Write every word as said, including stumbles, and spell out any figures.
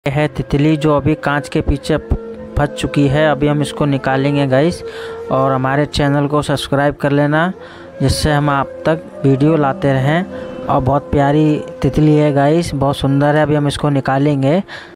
है तितली जो अभी कांच के पीछे फंस चुकी है। अभी हम इसको निकालेंगे गाइस, और हमारे चैनल को सब्सक्राइब कर लेना जिससे हम आप तक वीडियो लाते रहें। और बहुत प्यारी तितली है गाइस, बहुत सुंदर है। अभी हम इसको निकालेंगे।